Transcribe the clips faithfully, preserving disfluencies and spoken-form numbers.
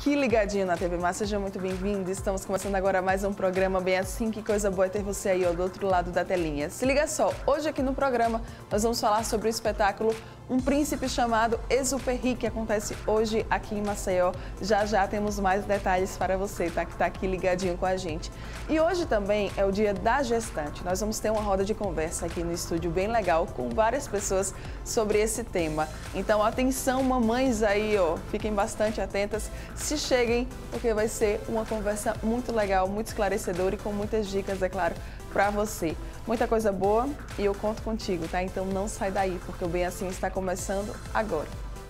aqui ligadinho na T V Mar, seja muito bem-vindo. Estamos começando agora mais um programa Bem Assim, que coisa boa é ter você aí ó, do outro lado da telinha. Se liga só, hoje aqui no programa nós vamos falar sobre o espetáculo Um Príncipe Chamado Exupéry, que acontece hoje aqui em Maceió. Já já temos mais detalhes para você, tá? Que está aqui ligadinho com a gente. E hoje também é o dia da gestante. Nós vamos ter uma roda de conversa aqui no estúdio bem legal com várias pessoas sobre esse tema. Então, atenção, mamães aí, ó, fiquem bastante atentas, se cheguem, porque vai ser uma conversa muito legal, muito esclarecedora e com muitas dicas, é claro, para você. Muita coisa boa e eu conto contigo, tá? Então não sai daí, porque o Bem Assim está começando agora.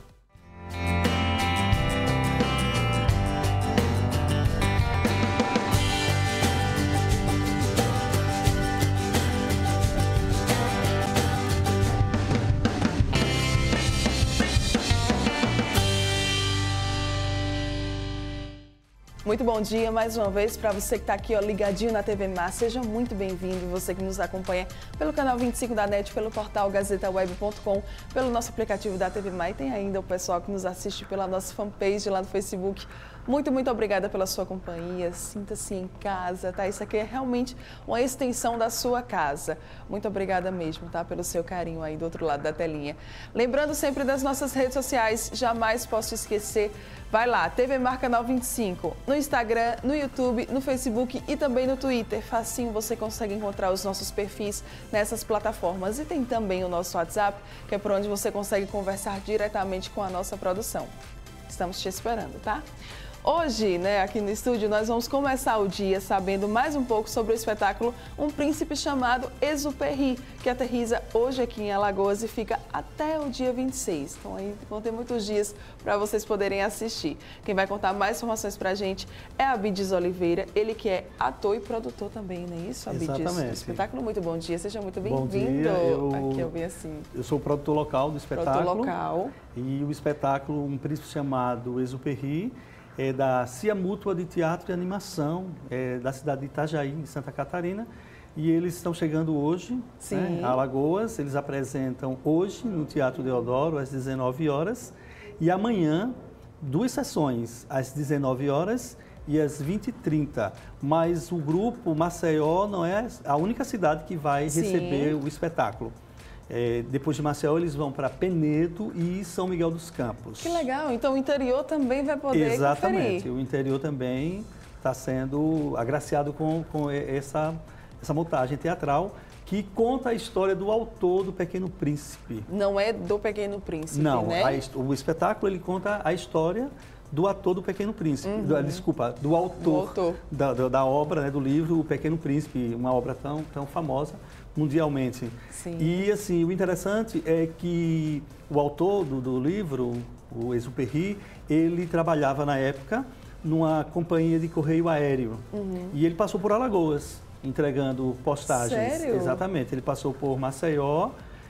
Muito bom dia mais uma vez para você que está aqui ó, ligadinho na T V Mar. Seja muito bem-vindo, você que nos acompanha pelo canal vinte e cinco da NET, pelo portal gazeta web ponto com, pelo nosso aplicativo da T V Mar e tem ainda o pessoal que nos assiste pela nossa fanpage lá no Facebook. Muito, muito obrigada pela sua companhia, sinta-se em casa, tá? Isso aqui é realmente uma extensão da sua casa. Muito obrigada mesmo, tá? Pelo seu carinho aí do outro lado da telinha. Lembrando sempre das nossas redes sociais, jamais posso esquecer, vai lá, T V Mar Canal vinte e cinco, no Instagram, no YouTube, no Facebook e também no Twitter. Facinho você consegue encontrar os nossos perfis nessas plataformas. E tem também o nosso WhatsApp, que é por onde você consegue conversar diretamente com a nossa produção. Estamos te esperando, tá? Hoje, né, aqui no estúdio, nós vamos começar o dia sabendo mais um pouco sobre o espetáculo Um Príncipe Chamado Exupéry, que aterriza hoje aqui em Alagoas e fica até o dia vinte e seis. Então, aí vão ter muitos dias para vocês poderem assistir. Quem vai contar mais informações para a gente é Abídios Oliveira, ele que é ator e produtor também, não é isso, Abídios? Exatamente. Espetáculo, muito bom dia, seja muito bem-vindo. Bom dia, eu, aqui eu venho assim. Eu sou o produtor local do espetáculo. Produtor local. E o espetáculo Um Príncipe Chamado Exupéry é da Cia Mútua de Teatro e Animação, é da cidade de Itajaí, em Santa Catarina. E eles estão chegando hoje, né, a Alagoas. Eles apresentam hoje no Teatro Deodoro, às dezenove horas. E amanhã, duas sessões, às dezenove horas e às vinte e trinta. Mas o grupo Maceió não é a única cidade que vai Sim. receber o espetáculo. É, depois de Maceió, eles vão para Penedo e São Miguel dos Campos. Que legal! Então o interior também vai poder Exatamente. conferir. O interior também está sendo agraciado com, com essa, essa montagem teatral que conta a história do autor do Pequeno Príncipe. Não é do Pequeno Príncipe, Não, né? a, o espetáculo ele conta a história do ator do Pequeno Príncipe, Uhum. do, desculpa, do autor, do autor. Da, da, da obra, né, do livro O Pequeno Príncipe, uma obra tão, tão famosa mundialmente. Sim. E assim, o interessante é que o autor do, do livro, o Exupéry, ele trabalhava na época numa companhia de correio aéreo. Uhum. E ele passou por Alagoas, entregando postagens. Sério? Exatamente, ele passou por Maceió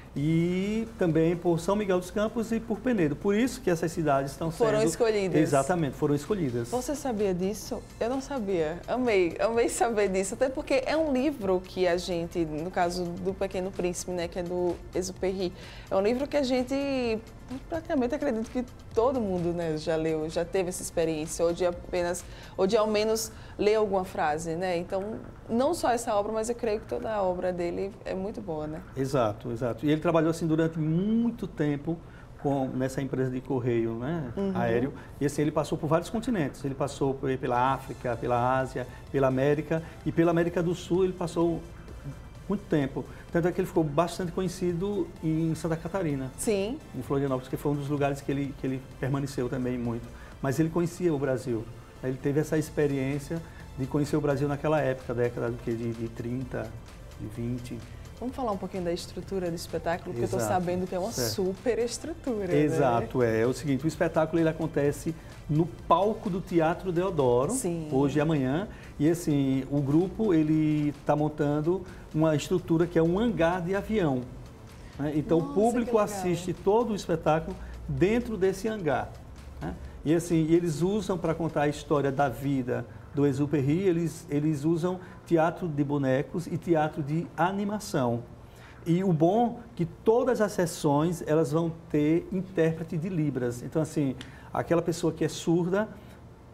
e também por São Miguel dos Campos e por Penedo. Por isso que essas cidades estão sendo... Foram escolhidas. Exatamente, foram escolhidas. Você sabia disso? Eu não sabia. Amei, amei saber disso. Até porque é um livro que a gente, no caso do Pequeno Príncipe, né, que é do Exupéry, é um livro que a gente... praticamente acredito que todo mundo, né, já leu, já teve essa experiência, ou de apenas, ou de ao menos ler alguma frase, né? Então, não só essa obra, mas eu creio que toda a obra dele é muito boa, né? Exato, exato. E ele trabalhou assim durante muito tempo com, nessa empresa de correio, né, uhum. aéreo. E assim, ele passou por vários continentes. Ele passou pela África, pela Ásia, pela América e pela América do Sul ele passou muito tempo. Tanto é que ele ficou bastante conhecido em Santa Catarina. Sim. Em Florianópolis, que foi um dos lugares que ele, que ele permaneceu também muito. Mas ele conhecia o Brasil. Ele teve essa experiência de conhecer o Brasil naquela época, década de, de trinta, de vinte. Vamos falar um pouquinho da estrutura do espetáculo, porque Exato. eu estou sabendo que é uma certo. super estrutura. Exato, né? é. É o seguinte, o espetáculo ele acontece no palco do Teatro Deodoro, Sim. hoje e amanhã. E assim, o grupo ele está montando uma estrutura que é um hangar de avião. Né? Então Nossa, o público assiste todo o espetáculo dentro desse hangar. Né? E assim, eles usam para contar a história da vida do Exupéry, eles, eles usam teatro de bonecos e teatro de animação. E o bom é que todas as sessões elas vão ter intérprete de Libras. Então, assim, aquela pessoa que é surda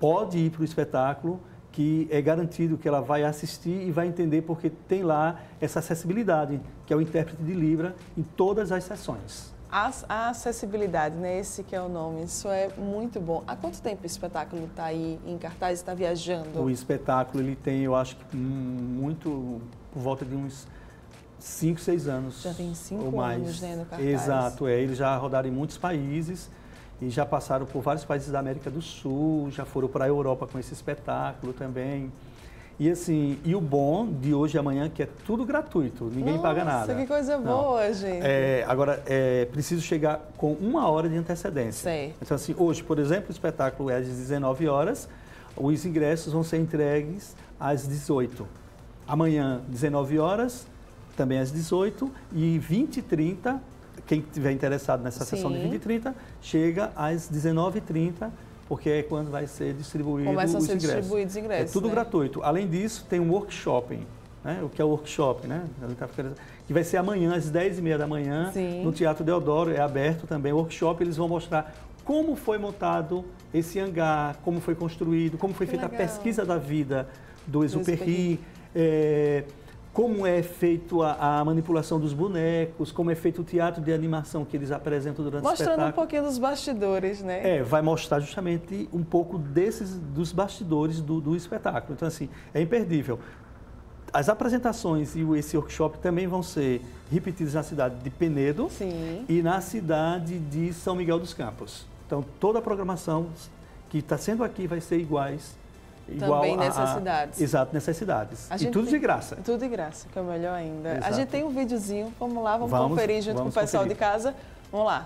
pode ir para o espetáculo, que é garantido que ela vai assistir e vai entender, porque tem lá essa acessibilidade, que é o intérprete de Libra em todas as sessões. A acessibilidade, né? Esse que é o nome, isso é muito bom. Há quanto tempo o espetáculo está aí em cartaz, está viajando? O espetáculo, ele tem, eu acho que muito, por volta de uns cinco, seis anos. Já tem cinco ou mais. anos, né, no cartaz. Exato, é. Eles já rodaram em muitos países e já passaram por vários países da América do Sul, já foram para a Europa com esse espetáculo também. E assim, e o bom de hoje e amanhã, que é tudo gratuito, ninguém Nossa, paga nada. Nossa, que coisa boa, Não. gente. É, agora, é preciso chegar com uma hora de antecedência. Sei. Então assim, hoje, por exemplo, o espetáculo é às dezenove horas, os ingressos vão ser entregues às dezoito. Amanhã, dezenove horas, também às dezoito, e vinte e trinta, quem estiver interessado nessa Sim. sessão de vinte e trinta, chega às dezenove e trinta, porque é quando vai ser distribuído Começam os a ser ingressos. distribuídos ingressos. É tudo né? gratuito. Além disso, tem um workshop, né? O que é o workshop, né? Que vai ser amanhã, às dez e meia da manhã, Sim. no Teatro Deodoro, é aberto também. O workshop, eles vão mostrar como foi montado esse hangar, como foi construído, como foi Que feita legal. a pesquisa da vida do Exupéry, Exupéry. é, como é feito a, a manipulação dos bonecos, como é feito o teatro de animação que eles apresentam durante Mostrando o espetáculo. um pouquinho dos bastidores, né? É, vai mostrar justamente um pouco desses, dos bastidores do, do espetáculo. Então, assim, é imperdível. As apresentações e esse workshop também vão ser repetidos na cidade de Penedo Sim. e na cidade de São Miguel dos Campos. Então, toda a programação que está sendo aqui vai ser iguais. Igual Também a, nessas a, cidades. Exato, nessas cidades. A E gente tudo tem- de graça. Tudo de graça, que é o melhor ainda. Exato. A gente tem um videozinho, vamos lá, vamos, Vamos, conferir junto vamos com o pessoal conferir. de casa. Vamos lá.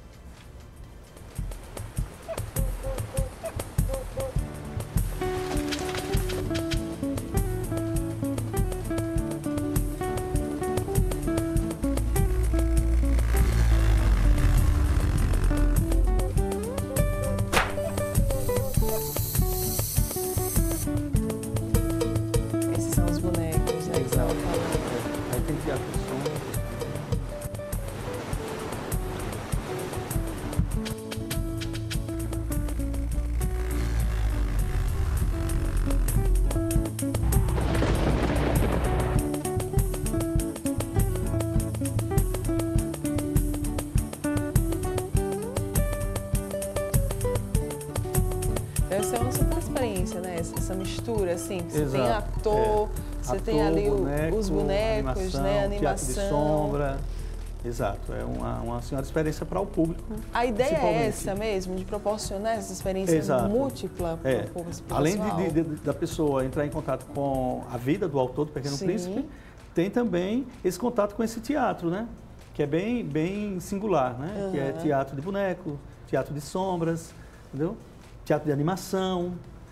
Esses são os bonecos, né? que Exato. estavam falando. É. Aí tem teatro de som. Deve ser uma super experiência, né? Essa, essa mistura, assim. Você tem Exato, ator, é. você Ator, tem ali o- boneco, os bonecos, animação, né? Teatro de Animação. sombra. Exato, é uma, uma senhora experiência para o público. A ideia é principalmente. essa mesmo, de proporcionar essa experiência Exato. múltipla para É. o público. Além de, de- de- da pessoa entrar em contato com a vida do autor do Pequeno Sim. Príncipe, tem também esse contato com esse teatro, né? Que é bem, bem singular, né? Que é Aham. teatro de boneco, teatro de sombras, entendeu? Teatro de animação.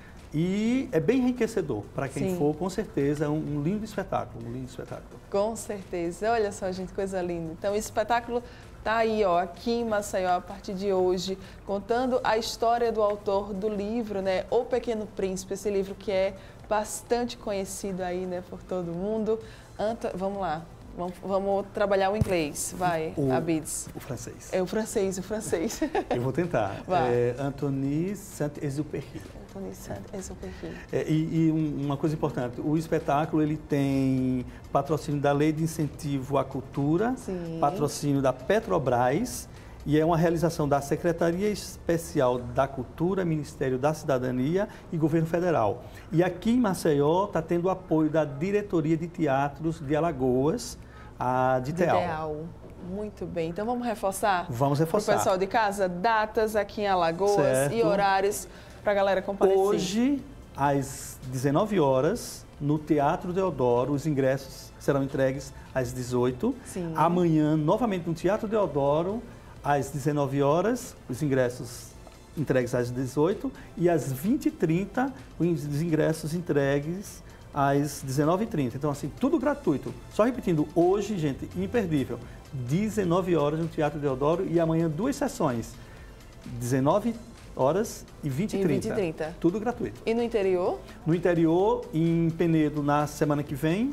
E é bem enriquecedor para quem Sim. for, com certeza, é um, um lindo espetáculo, um lindo espetáculo. Com certeza. Olha só, gente, coisa linda. Então, esse espetáculo tá aí, ó, aqui em Maceió, a partir de hoje, contando a história do autor do livro, né, O Pequeno Príncipe, esse livro que é bastante conhecido aí, né, por todo mundo. Anto... Vamos lá, vamos, vamos trabalhar o inglês, vai, O- Abides. O francês. É o francês, o francês. Eu vou tentar. Vai. É Anthony Saint-Exupéry. Anthony Saint-Exupéry. É, e, e um- uma coisa importante, o espetáculo ele tem patrocínio da Lei de Incentivo à Cultura, Sim. patrocínio da Petrobras e é uma realização da Secretaria Especial da Cultura, Ministério da Cidadania e Governo Federal. E aqui em Maceió está tendo o apoio da Diretoria de Teatros de Alagoas, a de Teal. Ideal. Muito bem. Então vamos reforçar? Vamos Para o reforçar. pessoal de casa, datas aqui em Alagoas Certo. e horários para a galera comparecer. Hoje, às dezenove horas, no Teatro Deodoro, os ingressos serão entregues às dezoito. Sim. Amanhã, novamente no Teatro Deodoro, às dezenove horas, os ingressos entregues às dezoito. E às vinte e trinta, os ingressos entregues às dezenove e trinta. Então, assim, tudo gratuito. Só repetindo, hoje, gente, imperdível. dezenove horas no Teatro Deodoro e amanhã duas sessões. dezenove horas e vinte e E trinta. vinte e trinta. Tudo gratuito. E no interior? No interior, em Penedo, na semana que vem.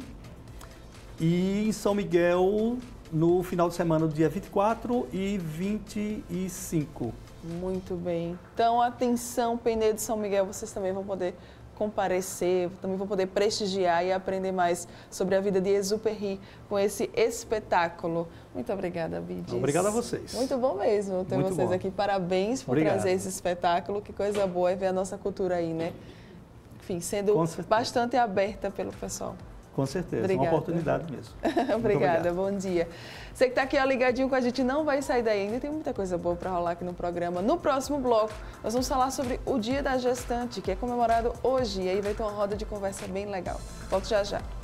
E em São Miguel, no final de semana, do dia vinte e quatro e vinte e cinco. Muito bem. Então, atenção, Penedo São Miguel, vocês também vão poder comparecer, também vão poder prestigiar e aprender mais sobre a vida de Exuperry com esse espetáculo. Muito obrigada, Bides. Obrigado a vocês. Muito bom mesmo ter Muito vocês bom. aqui. Parabéns por Obrigado. trazer esse espetáculo. Que coisa boa é ver a nossa cultura aí, né? Enfim, sendo bastante aberta pelo pessoal. Com certeza, Obrigada. Uma oportunidade mesmo. Obrigada, bom dia. Você que está aqui ó, ligadinho com a gente, não vai sair daí ainda, tem muita coisa boa para rolar aqui no programa. No próximo bloco, nós vamos falar sobre o Dia da Gestante, que é comemorado hoje, e aí vai ter uma roda de conversa bem legal. Volto já já.